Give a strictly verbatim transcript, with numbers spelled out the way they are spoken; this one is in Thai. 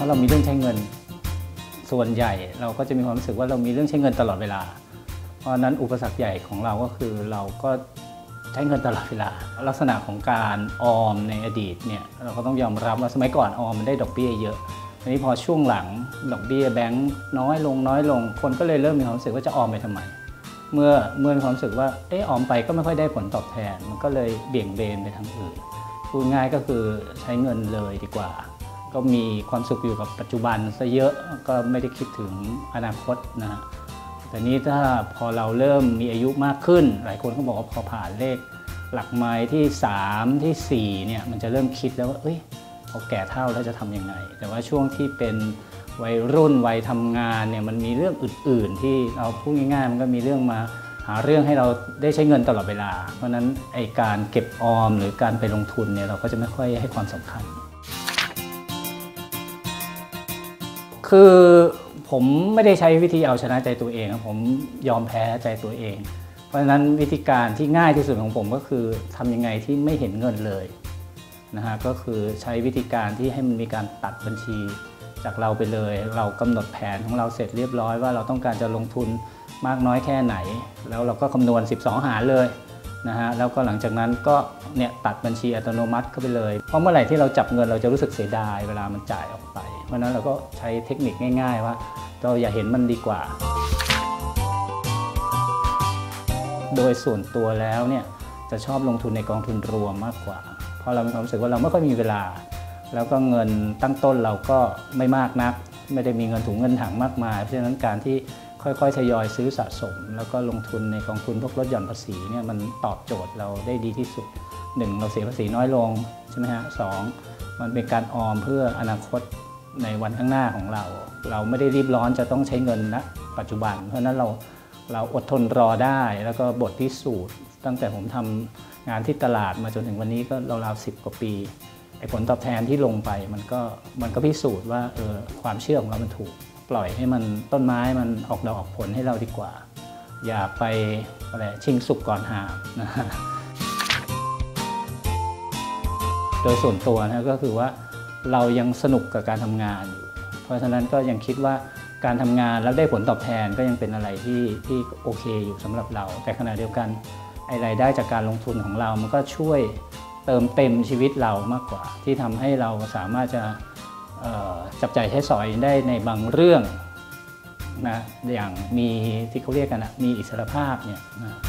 เรามีเรื่องใช้เงินส่วนใหญ่เราก็จะมีความรู้สึกว่าเรามีเรื่องใช้เงินตลอดเวลาเพราะนั้นอุปสรรคใหญ่ของเราก็คือเราก็ใช้เงินตลอดเวลาลักษณะของการออมในอดีตเนี่ยเราก็ต้องยอมรับว่าสมัยก่อนออมมันได้ดอกเบี้ยเยอะทีนี้พอช่วงหลังดอกเบี้ยแบงก์น้อยลงน้อยลงคนก็เลยเริ่มมีความรู้สึกว่าจะออมไปทำไมเมื่อเมื่อมีความรู้สึกว่าเออออมไปก็ไม่ค่อยได้ผลตอบแทนมันก็เลยเบี่ยงเบนไปทางอื่นพูดง่ายก็คือใช้เงินเลยดีกว่าก็มีความสุขอยู่กับปัจจุบันซะเยอะก็ไม่ได้คิดถึงอนาคตนะฮะแต่นี้ถ้าพอเราเริ่มมีอายุมากขึ้นหลายคนก็บอกว่าพอผ่านเลขหลักไม้ที่สามที่สี่เนี่ยมันจะเริ่มคิดแล้วว่าเอ้ยพอแก่เฒ่าแล้วจะทำยังไงแต่ว่าช่วงที่เป็นวัยรุ่นวัยทำงานเนี่ยมันมีเรื่องอื่นๆที่เราพูดง่ายๆมันก็มีเรื่องมาหาเรื่องให้เราได้ใช้เงินตลอดเวลาเพราะนั้นไอ้การเก็บออมหรือการไปลงทุนเนี่ยเราก็จะไม่ค่อยให้ความสำคัญคือผมไม่ได้ใช้วิธีเอาชนะใจตัวเองผมยอมแพ้ใจตัวเองเพราะฉะนั้นวิธีการที่ง่ายที่สุดของผมก็คือทำยังไงที่ไม่เห็นเงินเลยนะฮะก็คือใช้วิธีการที่ให้มันมีการตัดบัญชีจากเราไปเลยเรากำหนดแผนของเราเสร็จเรียบร้อยว่าเราต้องการจะลงทุนมากน้อยแค่ไหนแล้วเราก็คำนวณสิบสองหารเลยนะฮะแล้วก็หลังจากนั้นก็เนี่ยตัดบัญชีอัตโนมัติเข้าไปเลยเพราะเมื่อไหร่ที่เราจับเงินเราจะรู้สึกเสียดายเวลามันจ่ายออกไปเพราะนั้นเราก็ใช้เทคนิคง่ายๆว่าเราอย่าเห็นมันดีกว่าโดยส่วนตัวแล้วเนี่ยจะชอบลงทุนในกองทุนรวมมากกว่าเพราะเรามีความรู้สึกว่าเราไม่ค่อยมีเวลาแล้วก็เงินตั้งต้นเราก็ไม่มากนักไม่ได้มีเงินถุงเงินถังมากมายเพราะฉะนั้นการที่ค่อยๆทยอยซื้อสะสมแล้วก็ลงทุนในกองทุนพวกลดหย่อนภาษีเนี่ยมันตอบโจทย์เราได้ดีที่สุดหนึ่งเราเสียภาษีน้อยลงใช่ไหมฮะสองมันเป็นการออมเพื่ออนาคตในวันข้างหน้าของเราเราไม่ได้รีบร้อนจะต้องใช้เงินณปัจจุบันเพราะนั้นเราเราอดทนรอได้แล้วก็บทพิสูจน์ตั้งแต่ผมทำงานที่ตลาดมาจนถึงวันนี้ก็ราวๆสิบกว่าปีไอ้ผลตอบแทนที่ลงไปมันก็มันก็พิสูจน์ว่าเออความเชื่อของเรามันถูกปล่อยให้มันต้นไม้มันออกดอกออกผลให้เราดีกว่าอย่าไปอะไรชิงสุกก่อนหามนะโดยส่วนตัวนะก็คือว่าเรายังสนุกกับการทำงานอยู่เพราะฉะนั้นก็ยังคิดว่าการทำงานแล้วได้ผลตอบแทนก็ยังเป็นอะไรที่ที่โอเคอยู่สำหรับเราแต่ขณะเดียวกันไอ้รายได้จากการลงทุนของเรามันก็ช่วยเติมเต็มชีวิตเรามากกว่าที่ทำให้เราสามารถจะจับจ่ายใช้สอยได้ในบางเรื่องนะอย่างมีที่เขาเรียกกันนะมีอิสรภาพเนี่ยนะ